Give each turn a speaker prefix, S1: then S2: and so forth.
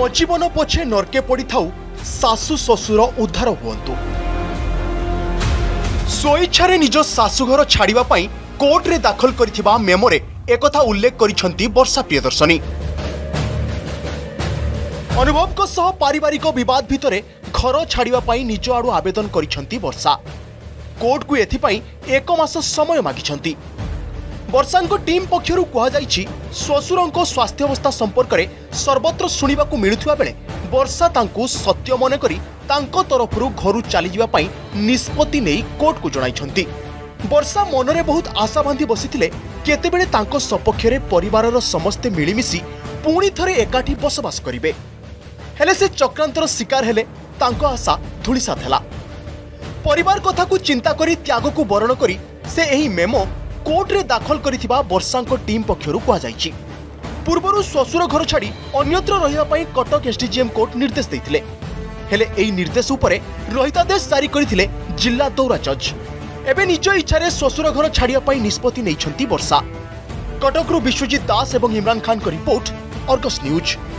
S1: मो जीवन पछे नरके पड़ी थाउ सासु ससुर उद्धार हुअंतु। स्वेच्छारे निज शाशुघर छाड़िबा पई कोर्ट रे दाखल करिथिबा मेमोरे एकथा उल्लेख करिसंती वर्षा प्रियदर्शनी। अनुभव को सह पारिवारिक विवाद भितरे घर छाड़िबा पई निज आडू आवेदन करिसंती वर्षा। कोर्ट को एथिपाई 1 मास समय मागिसंती। वर्षांको टीम पक्षरु कहा जाइछि श्वशुरंको स्वास्थ्यावस्था संपर्क में सर्वत्र शुणिबाकू मिलुथिबा बेले वर्षा तांकू सत्य मन करी तांको तरफरु घरु चली जिबा पई निष्पत्ति नै कोर्ट को जणाइछंती। वर्षा मनरे बहुत आशा बांधी बसिथिले केतेबेले तांको सपक्षरे परिवारर समस्ते मिलिमिशि पुणी थरे एकाठी बसवास करिवे। हेले से चक्रांतर शिकार हेले तांको आशा धूलिसात हेला। परिवार कथा को चिंता करी त्याग को बरण करी से एही मेमो कोर्ट रे दाखल करिथिबा वर्षांको टीम पक्षरु कहा जाइछि। पूर्वरु श्वशुर घर छाड़ी अन्यत्र रहिबा पई कटक एसडीजीएम कोर्ट निर्देश दैथिले। हेले एही निर्देश उपरे रहितादेश जारी करिथिले जिला दौरा जज। एबे निज इच्छारे श्वशुर घर छाड़िया पई निष्पत्ति नैछंती वर्षा। कटकरु विश्वजीत दास एवं इमरान खान को रिपोर्ट, अर्गस न्यूज।